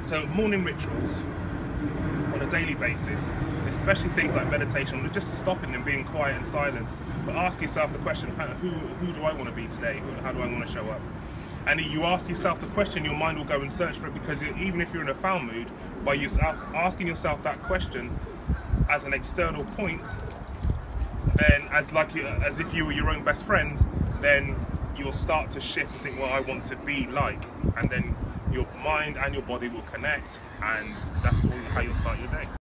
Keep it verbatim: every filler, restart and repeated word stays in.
So morning rituals on a daily basis, especially things like meditation, just stopping and being quiet and silence, but ask yourself the question, who, who do I want to be today? How do I want to show up? And you ask yourself the question, your mind will go and search for it, because even if you're in a foul mood, by yourself asking yourself that question as an external point, then as like as if you were your own best friend, then you'll start to shift and think, well, I want to be like, and then your mind and your body will connect, and that's all how you'll start your day.